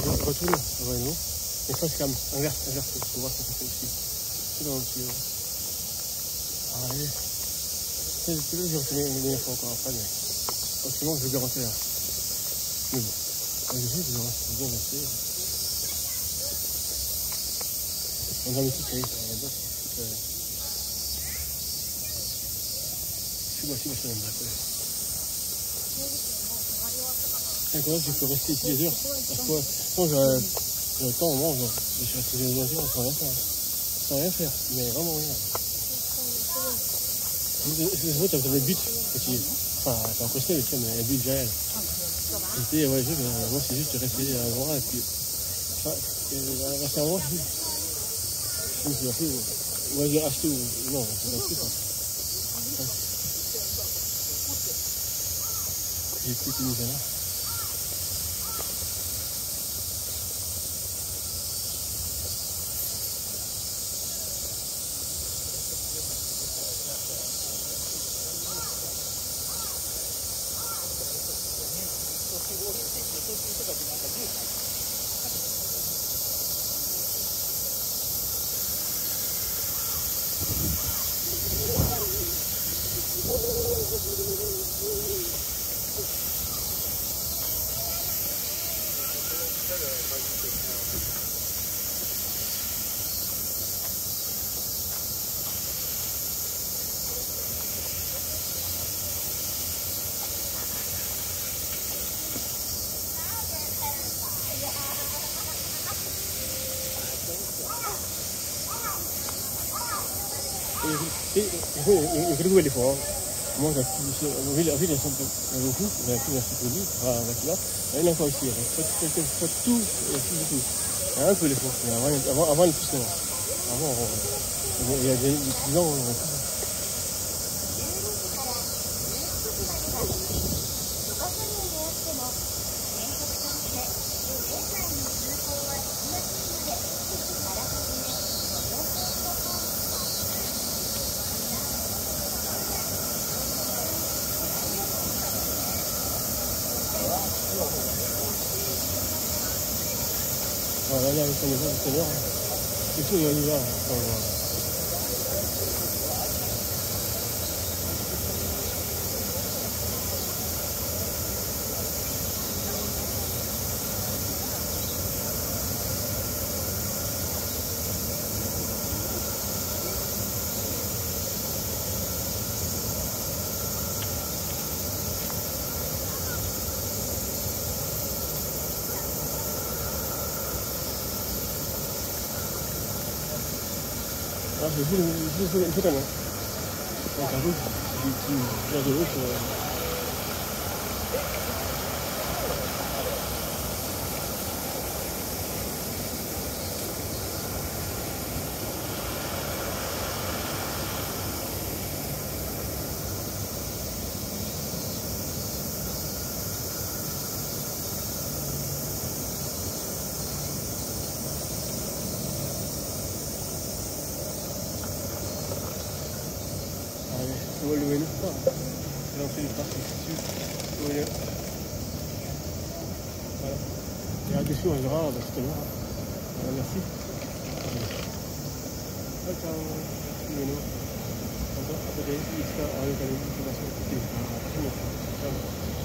retourne, ouais, non. Et ça, c'est comme inverse, faut voir ce que ça fait aussi. C'est dans le petit. Allez. C'est là que j'ai refait les fois encore après, mais. Sinon, je vais garantir là. Mais bon. Je sais que je reste bien resté. On a mis tout ça, il y a d'autres. C'est moi aussi, je suis d'accord. D'accord, je peux rester ici des heures. Parce que quand j'ai le temps, on mange. Je suis resté des heures sans rien faire. Sans rien faire, mais vraiment rien. C'est vrai, tu as besoin de buts. Enfin, c'est un costaud, mais un but réel. J'étais, ouais, moi, c'est juste rester à voir et puis. Enfin, rester à voir, je me suis ouais, j'ai acheté ou. Non, je n'ai plus pas. J'ai écouté mes là. Il faut les fois. Moi, j'ai vu les centres beaucoup, j'ai pris la psychologie, là, et là, encore ici, faut tout, tout. Un peu les fois, avant les plus avant, il y a des gens. Voilà, là, on est tout à l'heure. C'est tout, il y a l'hiver. Ah, j'ai vu le photo, non? Donc, un peu, qui vient de l'autre. Tu vois le vélo pas? C'est l'entrée du parc ici. Voilà. Et là-dessus, on verra, tout à l'heure. Merci. Ciao. Le vélo. Après, il sera avec la information. Ciao.